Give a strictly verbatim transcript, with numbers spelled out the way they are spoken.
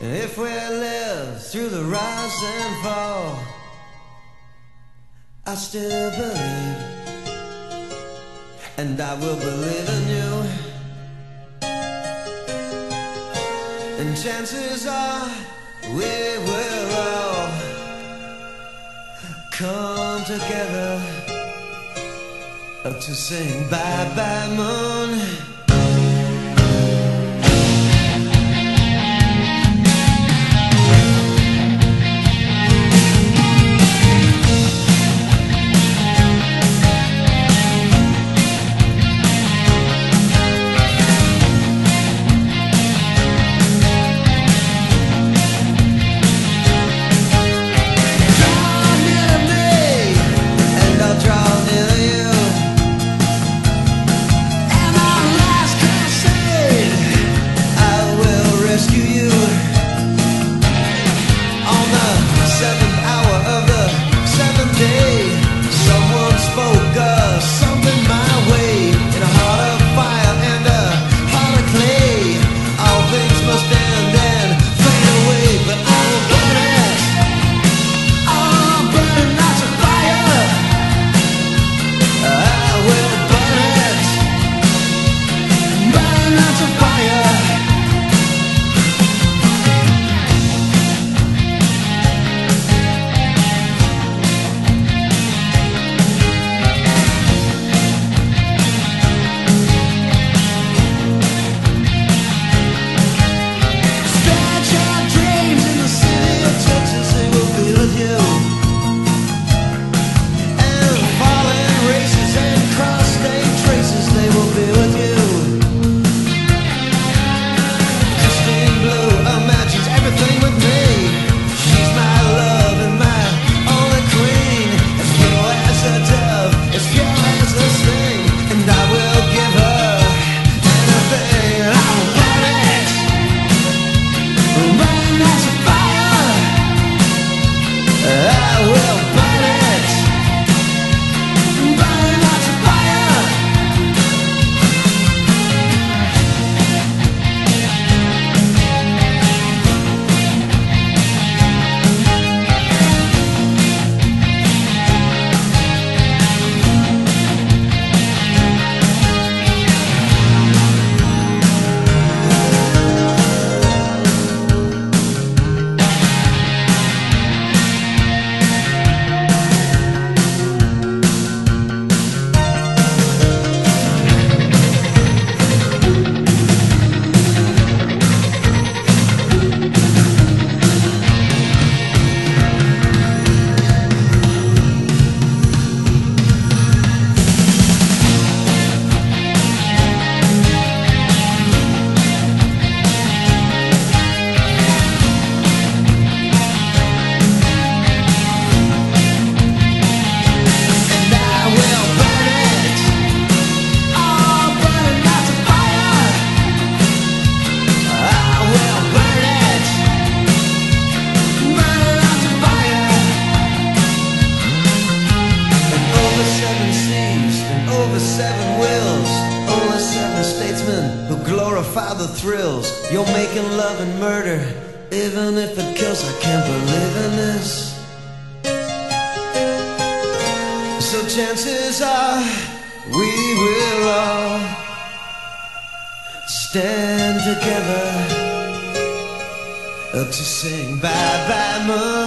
If we live through the rise and fall, I still believe, and I will believe in you. And chances are we will all come together to sing Bye Bye Moon. The thrills, you're making love and murder. Even if it kills, I can't believe in this. So chances are we will all stand together to sing Bye Bye Moon.